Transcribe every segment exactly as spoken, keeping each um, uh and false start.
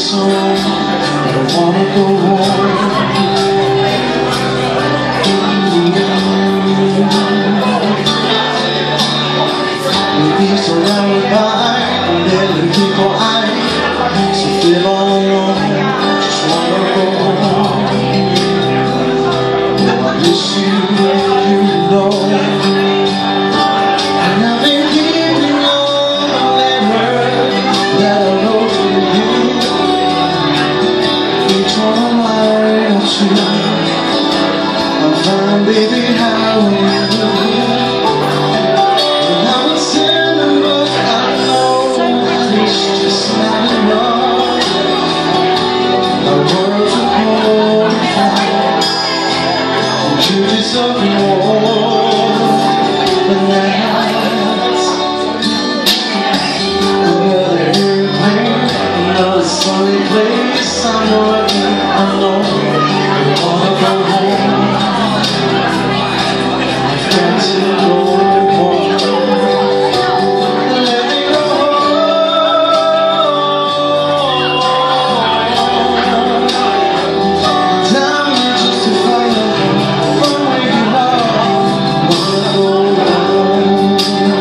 so I don't wanna go home. Maybe so lullaby, and then the people I so feel all alone, just wanna go home. Oh, I miss you, you know. And I've been keeping all the letters that I wrote to you. Each one I write to, I find, baby, how you do. And I would send them, but I know it's just not enough. My words are glorified, and you deserve more than that. Another airplane, another sunny place. I know it, I know I wanna go home. I've got to go home. Let me go home. Down here just to find out from where you are. Wanna go home.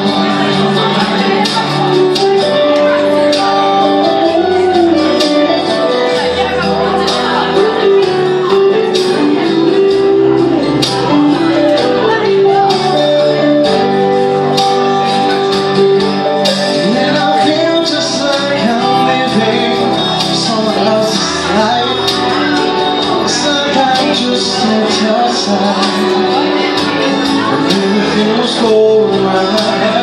And I feel just like I'm living someone else's life. It's like I just stepped outside and everything was going right.